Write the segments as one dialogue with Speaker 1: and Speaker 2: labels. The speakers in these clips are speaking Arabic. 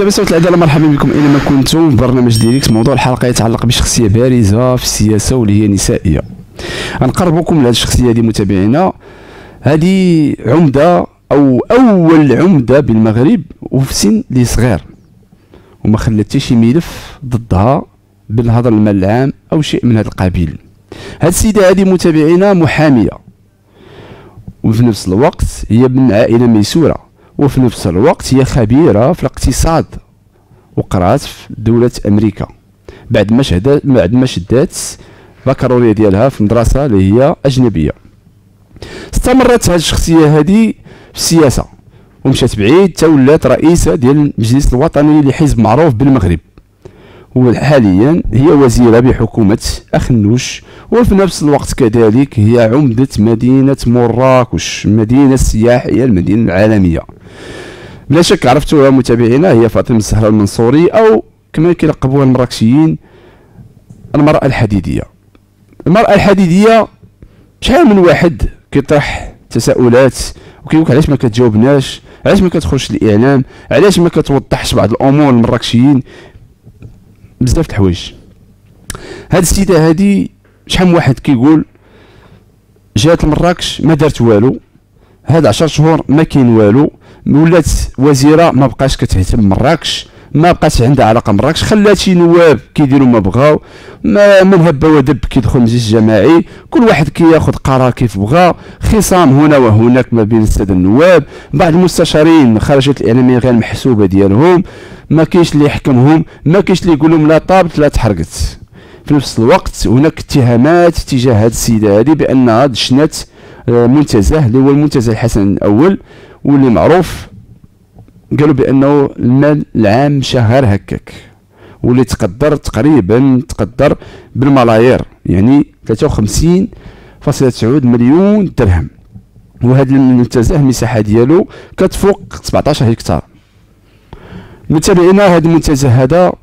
Speaker 1: متابعين العدالة، مرحبا بكم اينما كنتم في برنامج ديريكت. موضوع الحلقه يتعلق بشخصيه بارزه في السياسه واللي هي نسائيه. غنقربكم لهذه الشخصيه هذه متابعينا. هذه عمده او اول عمده بالمغرب وفي سن اللي صغير وما خلات حتى شي ملف ضدها بالهضر المال العام او شيء من هذا القبيل. هذه السيده هذه متابعينا محاميه، وفي نفس الوقت هي من عائله ميسوره، وفي نفس الوقت هي خبيرة في الاقتصاد وقرات في دولة أمريكا بعد ما شدات بكالوريا ديالها في مدرسة اللي هي أجنبية. استمرت هذه الشخصية هذه في السياسة ومشات بعيد حتى ولات رئيسة ديال المجلس الوطني لحزب معروف بالمغرب، وحاليا هي وزيرة بحكومة أخنوش، وفي نفس الوقت كذلك هي عمدة مدينة مراكش، المدينة السياحية المدينة العالمية. بلا شك عرفتوها متابعينا، هي فاطمة الزهراء المنصوري أو كما كيلقبوها المراكشيين المرأة الحديدية. المرأة الحديدية شحال من واحد كيطرح تساؤلات وكيقولك علاش ما كتجاوبناش، علاش ما كتخرجش الإعلام، علاش ما كتوضحش بعض الأمور المراكشيين، بزاف د الحوايج. هاد السيده هادي شحال من واحد كيقول جات لمراكش ما دارت والو، هاد 10 شهور ما كاين والو، ولات وزيره ما بقاش كتهتم بمراكش، ما بقاش عندها علاقه بمراكش، خلات شي نواب كيديروا ما بغاو، ما من هبه ودب كيدخل المجلس الجماعي، كل واحد كياخذ قرار كيف بغا، خصام هنا وهناك ما بين الساده النواب، بعض المستشارين خرجت الاعلاميه غير محسوبه ديالهم، ما كاينش اللي يحكمهم، ما كاينش اللي يقول لهم لا طابت لا تحرقت. في نفس الوقت هناك اتهامات تجاه هذه السيده هذه بانها دشنات منتزه اللي هو المنتزه الحسن الاول، واللي معروف قالوا بانه المال العام مشى غير هكاك، واللي تقريبا بالملايير، يعني 53.9 مليون درهم. وهذا المنتزه المساحه ديالو كتفوق 17 هكتار. متابعينا هذا المنتزه هذا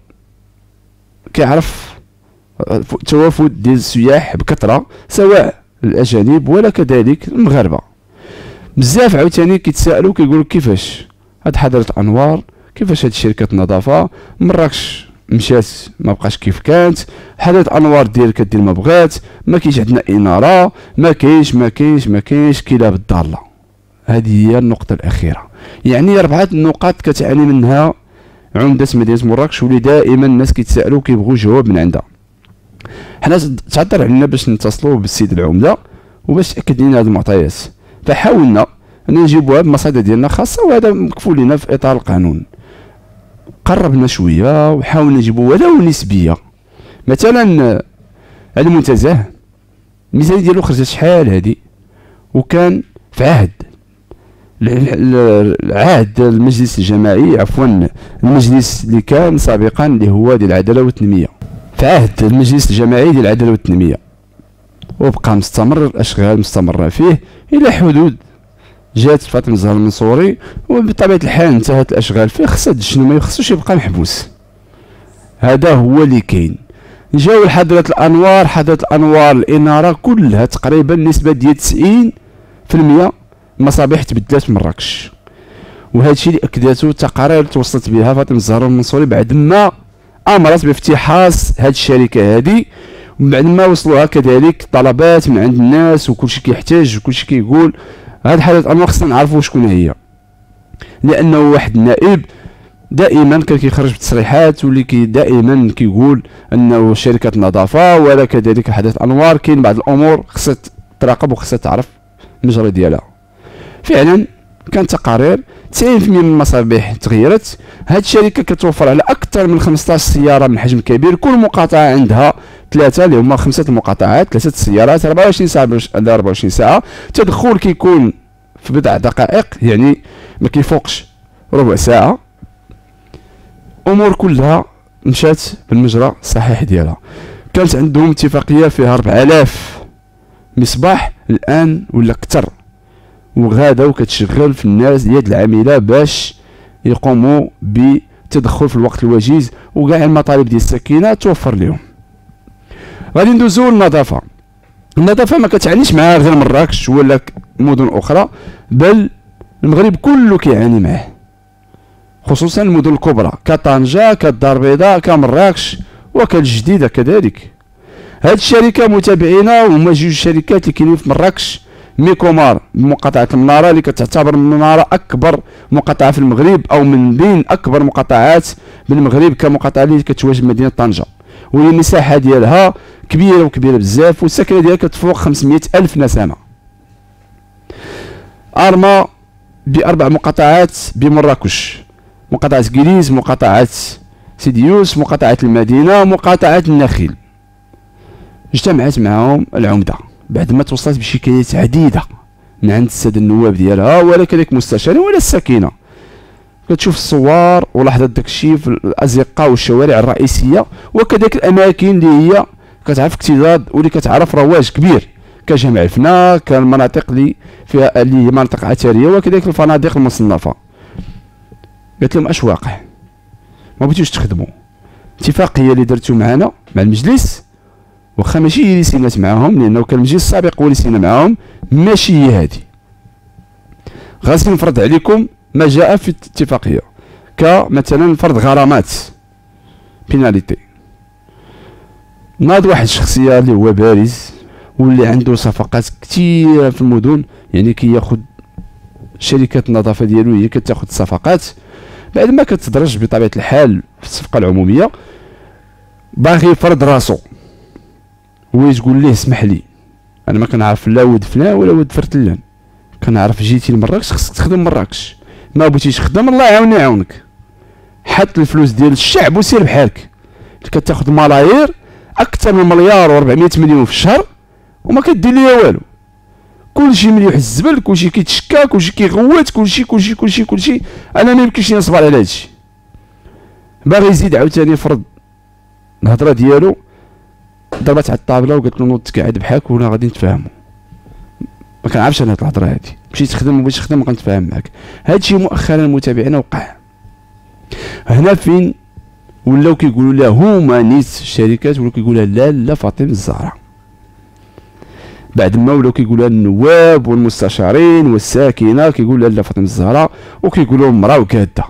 Speaker 1: كيعرف توافد ديال السياح بكثره، سواء الاجانب ولا كذلك المغاربه. بزاف عاوتاني كيتسائلوا كيقولوا كيفاش هاد حضرة انوار، كيفاش هاد شركه النظافه مراكش مشات ما بقاش كيف كانت، حضرة انوار كدير ما بغات، ما كاينش عندنا اناره، ما كاينش كلاب الضاله. هذه هي النقطه الاخيره، يعني 4 نقاط كتعاني منها عمدة مدينة مراكش، واللي دائما الناس كيتسائلوا كيبغوا جواب من عندها. حنا تعذر علينا باش نتصلوا بالسيد العمده وباش تاكد لنا هذه المعطيات، فحاولنا ان نجيبوها بمصادر ديالنا خاصه، وهذا مكفول لنا في اطار القانون. قربنا شويه وحاولنا نجيبوا ولو نسبيه. مثلا المنتزه الميزانيه ديالو خرجت شحال هذه، وكان في عهد المجلس الجماعي، عفوا المجلس اللي كان سابقا اللي هو ديال العداله والتنميه، في عهد المجلس الجماعي ديال العداله والتنميه، وبقى مستمر، الاشغال مستمره فيه الى حدود جات فاطمه الزهراء المنصوري، وبطبيعه الحال انتهت الاشغال فيه، خصها شنو ما يخصوش يبقى محبوس. هذا هو اللي كاين. جاو لحضره الانوار، حضره الانوار الاناره كلها تقريبا نسبه ديال 90% مصابيح تبدلات في مراكش، وهذا الشيء اللي اكدته التقارير توصلت بها فاطمه الزهراء المنصوري بعد ما امرت بافتحاص هذه الشركه هذه، وبعد ما وصلوها كذلك طلبات من عند الناس وكلشي كيحتاج وكلشي كيقول هذه حاله انواع خصنا نعرفوا شكون هي، لانه واحد النائب دائما كان كيخرج بتصريحات واللي دائما كيقول انه شركه النظافه ولا كذلك حدث انوار كاين بعض الامور خصها تراقب وخصها تعرف المجرى ديالها. فعلا كان تقارير 90% من المصابيح تغيرت. هذه الشركه كتوفر على اكثر من 15 سياره من حجم كبير، كل مقاطعه عندها 3 اللي هما 5 المقاطعات، 3 السيارات 24 ساعه على 24 ساعه، التدخل كيكون في بضع دقائق، يعني ما كيفوقش ربع ساعه. امور كلها مشات بالمجرى الصحيح ديالها. كانت عندهم اتفاقيه فيها 4000 مصباح، الان ولا اكثر، وغادا كتشغل في الناس يد العامله باش يقوموا بتدخل في الوقت الوجيز، وكاع المطالب ديال السكينه توفر لهم. غادي ندوزو للنظافه. النظافه ما كتعنيش معها غير مراكش ولا مدن اخرى، بل المغرب كله كيعاني معاه، خصوصا المدن الكبرى كطنجة كالدار البيضاء كمراكش وكالجديدة كذلك. هاد الشركة متابعينا هما جوج شركات اللي كاينين في مراكش، ميكومار بمقاطعة المنارة اللي كتعتبر المنارة أكبر مقاطعة في المغرب أو من بين أكبر مقاطعات بالمغرب كمقاطعة اللي كتواجد مدينة طنجة، واللي المساحة ديالها كبيرة وكبيرة بزاف والسكنة ديالها كتفوق 500 ألف نسمة. أرما بأربع مقاطعات بمراكش، مقاطعة كريز، مقاطعة سيديوس، مقاطعة المدينة، مقاطعة النخيل. اجتمعت معهم العمدة بعد ما توصلت بشكايات عديدة من عند السادة النواب ديالها ولا كذلك مستشارين ولا الساكنة. كتشوف الصور ولاحظت داكشي في الأزقة والشوارع الرئيسية وكذلك الأماكن اللي هي كتعرف اكتظاظ واللي كتعرف رواج كبير كجامع الفنا، كالمناطق اللي فيها اللي هي مناطق أثرية وكذلك الفنادق المصنفة. قالت لهم اش واقع؟ ما بغيتوش تخدموا، اتفاقية اللي درتو معنا مع المجلس واخا ماشي هي اللي سينات معاهم لانه كان المجلس السابق هو اللي سينا معاهم، ماشي هي هادي. غادي نفرض عليكم ما جاء في الاتفاقية كمثلا فرض غرامات بيناليتي. ناض واحد الشخصية اللي هو بارز واللي عنده صفقات كثيرة في المدن، يعني كياخد شركات النظافة ديالو هي كتاخد الصفقات بعد ما كتدرج بطبيعة الحال في الصفقة العمومية، باغي يفرض راسو وتقول ليه اسمح لي انا ما كنعرف لا ود فلان ولا ود فرتلان، كنعرف جيتي لمراكش خصك تخدم مراكش، ما بغيتيش تخدم الله يعاوني يعاونك، حط الفلوس ديال الشعب وسير بحالك. كتاخد ملايير اكثر من مليار و400 مليون في الشهر وما كدير ليا والو، كلشي مليح الزبل، كلشي كيتشكى، كلشي كيغوت، كلشي انا ما يمكنش نصبر على هادشي. باغي يزيد عاوتاني فرض الهضره ديالو، ضربت على الطابله وقالت له نوض قاعد بحالك ولا غادي نتفاهموا. ما كنعرفش انا هاد الهضره هادي، مشيت تخدم ما بغيتش تخدم غنتفاهم معاك. هادشي مؤخرا متابعينا وقع هنا فين ولاو كيقولوا لها هما نيت الشركات ولاو كيقولوا لا فاطمه الزهراء، بعد ما ولاو كيقولوا النواب والمستشارين والساكنه كيقولوا لا فاطمه الزهراء وكيقولوا مراه وكاده.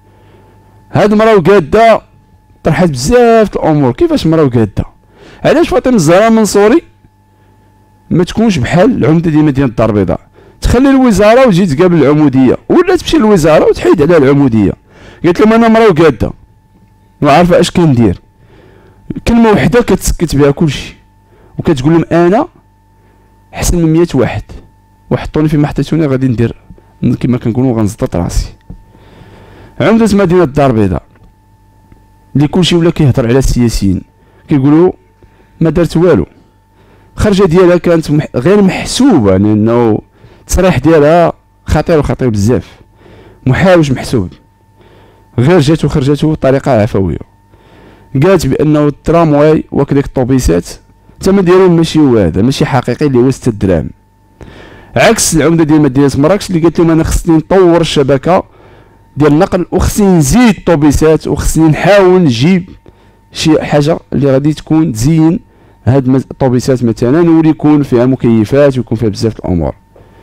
Speaker 1: هاد مراه وكاده طرحت بزاف الامور. كيفاش مراه وكاده؟ علاش فاطمه الزهراء المنصوري ما تكونش بحال العمده ديال مدينه الدار البيضاء، تخلي الوزاره وتجي تقابل العموديه، ولا تمشي للوزاره وتحيد عليها العموديه؟ قالت لهم انا مراه وكاده وعارفه اش كندير، كلمه وحده كتسكت بها كلشي، وكتقول لهم انا احسن من 100 واحد وحطوني في محطتوني غادي ندير كما كنقولوا غنزطط راسي. عمده مدينه الدار البيضاء اللي كلشي ولا كيهضر على السياسيين كيقولوا ما دارت والو، الخرجه ديالها كانت غير محسوبه لانه التصريح ديالها خطير بزاف، محاوج محسوب، غير جاتو خرجاتو بطريقه عفويه. قالت بانه الترامواي وكذلك الطوبيسات الثمن ديالهم ماشي هو هذا، ماشي حقيقي اللي هو 6 دراهم، عكس العمده ديال مدينه مراكش اللي قالت لهم انا خصني نطور الشبكه ديال النقل وخصني نزيد الطوبيسات وخصني نحاول نجيب شي حاجه اللي غادي تكون تزين هاد الطوبيسات مثلا واللي يكون فيها مكيفات ويكون فيها بزاف الامور.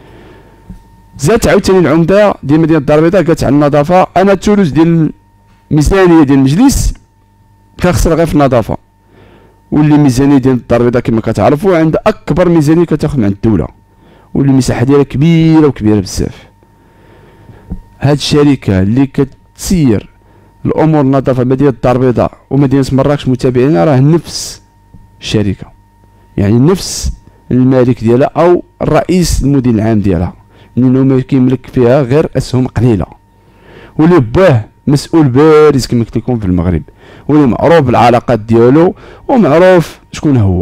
Speaker 1: زادت عاوتاني العمده ديال مدينه الدار البيضاء قالت على النظافه انا الثلث ديال الميزانيه ديال المجلس كنخسر غير في النظافه، واللي الميزانيه ديال الدار البيضاء كما كتعرفوا عندها اكبر ميزانيه كتاخذ من الدوله واللي المساحه ديالها كبيره بزاف. هاد الشركه اللي كتسير الامور النظافه مدينه الدار البيضاء ومدينه مراكش متابعين راه نفس الشركه، يعني نفس المالك ديالها او الرئيس المدير العام ديالها، لانه ما كيملك فيها غير اسهم قليله، واللي باه مسؤول بارز كما قلت لكم في المغرب، واللي معروف بالعلاقات ديالو ومعروف شكون هو.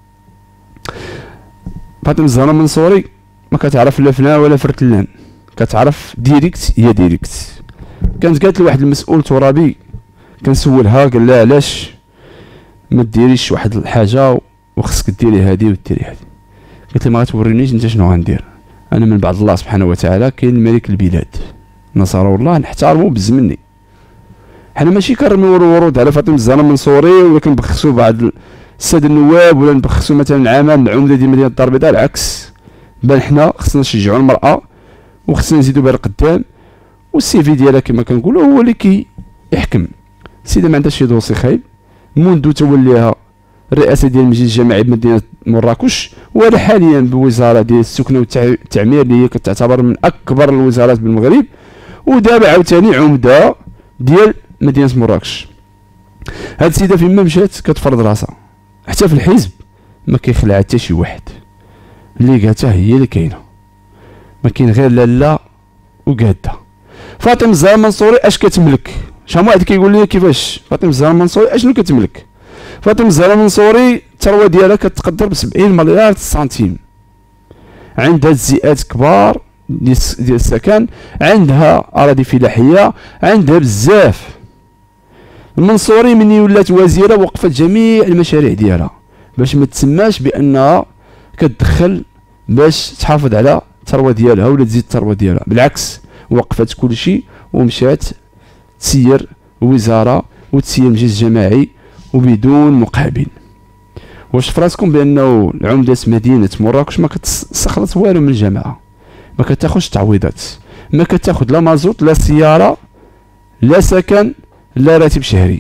Speaker 1: فاطمه الزهراء المنصوري ما كتعرف لا فلان ولا فرتلان، كتعرف ديريكت هي ديريكت. كانت قالت لواحد المسؤول ترابي كنسولها قال لها علاش ما ديريش واحد الحاجه وخصك ديري هذه وديري هذه؟ قلت لها ما غتورينيش انت شنو غندير، انا من بعد الله سبحانه وتعالى كاين ملك البلاد نصره الله نحترمه بزمني. حنا ماشي كنرميو ورود على فاطمه الزهراء المنصوري ولا كنبخسوا بعض الساده النواب ولا نبخسوا مثلا العمل العمده ديال مدينه الدار البيضاء، العكس بل حنا خصنا نشجعوا المراه وخصنا نزيدوا بها القدام والسي في ديالها كما كنقولوا هو اللي كيحكم. السيده ما عندهاش شي دوسي خايب منذ توليها الرئاسه ديال المجلس الجماعي بمدينه مراكش، ولا حاليا بوزاره ديال السكنه والتعمير اللي هي كتعتبر من اكبر الوزارات بالمغرب، ودابا عاوتاني عمده ديال مدينه مراكش. هاد السيده فيما مشات كتفرض راسها، حتى في الحزب ما كيخلع حتى شي واحد، اللي قالتها هي اللي كاينه، ما كاين غير لاله وقاده. فاطمه الزهراء المنصوري اش كتملك؟ شحال واحد كيقول لي كيفاش فاطمه الزهراء المنصوري اشنو كتملك؟ فاطمه الزهراء المنصوري الثروه ديالها كتقدر ب 70 مليار سنتيم، عندها تجزئات كبار ديال السكن، عندها اراضي فلاحيه، عندها بزاف. المنصوري مني ولات وزيره وقفت جميع المشاريع ديالها باش ما تسماش بانها كتدخل باش تحافظ على الثروه ديالها ولا تزيد الثروه ديالها، بالعكس وقفت كل شيء ومشات تسير وزاره وتسير مجلس جماعي وبدون مقابل. واش فراسكم بانه العمده مدينه مراكش ما كتستخلص والو من الجماعه، ما كتاخذش تعويضات، ما كتاخذ لا مازوت لا سياره لا سكن لا راتب شهري.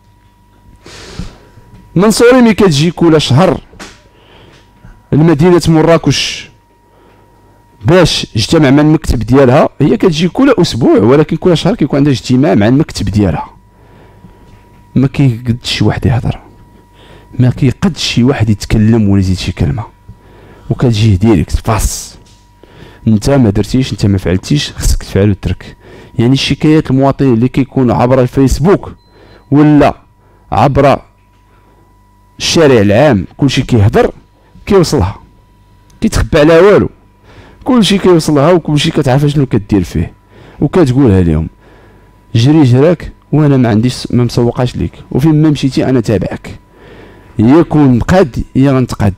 Speaker 1: منصوري ملي كتجي كل شهر لمدينه مراكش باش اجتمع مع المكتب ديالها، هي كتجي كل اسبوع ولكن كل شهر كيكون عندها اجتماع مع المكتب ديالها. ما كيقدش شي واحد يهضر، ما كيقدش شي واحد يتكلم ولا يزيد شي كلمه، وكتجيه ديريكت فاس، انت ما درتيش، انت ما فعلتيش، خصك تفعل وترك. يعني الشكايات المواطنين اللي كيكونوا عبر الفيسبوك ولا عبر الشارع العام كلشي كيهضر كيوصلها، كيتخبى على والو، كلشي كيوصلها وكلشي كتعرف شنو كدير فيه وكتقولها لهم. جري جراك وانا ما عنديش، ما مسوقاش ليك، وفين ما مشيتي انا تابعك، يكون نقاد يا غنتقاد،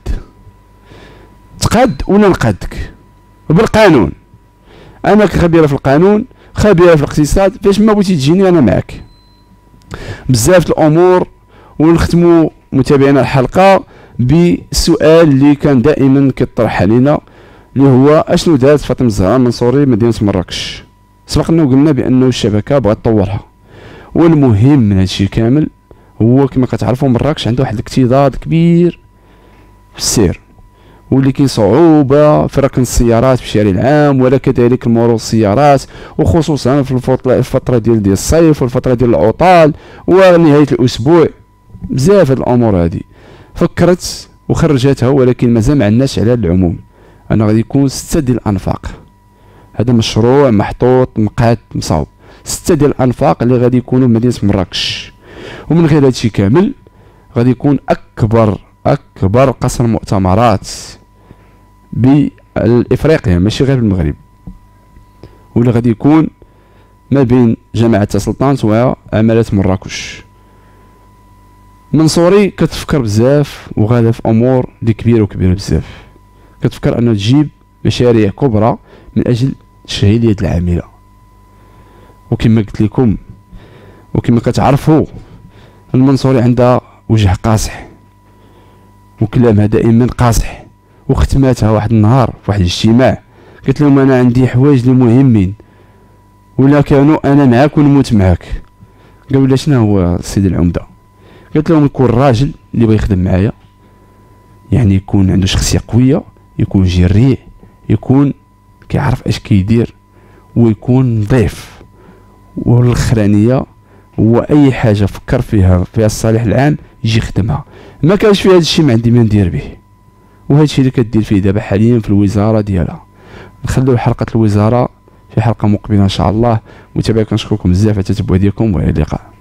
Speaker 1: تقاد ولا نقادك بالقانون. انا خبيره في القانون، خبيره في الاقتصاد، فاش ما بغيتي تجيني انا معك. بزاف الامور. ونختموا متابعينا الحلقه بالسؤال اللي كان دائما كيطرح علينا، اللي هو اشنو دارت فاطمه الزهراء المنصوري مدينه مراكش؟ سبقنا وقلنا بانه الشبكه بغات تطورها، والمهم من هادشي كامل هو كما كتعرفوا مراكش عنده واحد الاكتظاظ كبير في السير، واللي كاين صعوبه في ركن السيارات في الشارع العام ولا كذلك المرور السيارات، وخصوصا في الفتره ديال الصيف والفتره ديال العطل ونهايه الاسبوع. بزاف هاد الامور هادي فكرت وخرجتها، ولكن مازال ما عندناش على العموم. انا غادي يكون 6 ديال الانفاق، هذا مشروع محطوط مقاد مصاوب، 6 ديال الانفاق اللي غادي يكونوا في مدينه مراكش. ومن غير هادشي كامل غادي يكون اكبر قصر مؤتمرات بافريقيا ماشي غير بالمغرب، واللي غادي يكون ما بين جامعه سلطنت وعمالة مراكش. منصوري كتفكر بزاف وغادا في امور اللي كبيره بزاف، كتفكر انه تجيب مشاريع كبرى من اجل تشغيل اليد العامله. وكما قلت لكم وكما كتعرفوا المنصوري عندها وجه قاصح وكلامها دائما قاصح، وختماتها واحد النهار في واحد الاجتماع قلت لهم انا عندي حوايج اللي مهمين، ولا كانوا انا معاك ونموت معاك. قالوا لي شنو هو السيد العمده؟ قلت لهم يكون راجل اللي بغى يخدم معايا، يعني يكون عنده شخصيه قويه، يكون جريء، يكون كيعرف اش كيدير، ويكون نظيف. والاخرانيه هو اي حاجه فكر فيها الصالح العام يجي يخدمها. ما كانش في هذا الشيء ما عندي ما ندير به، وهذا الشيء اللي كدير فيه دابا حاليا في الوزاره ديالها. نخليو حلقه الوزاره في حلقه مقبله ان شاء الله. متابعين كنشكركم بزاف على التتبع ديالكم، والى اللقاء.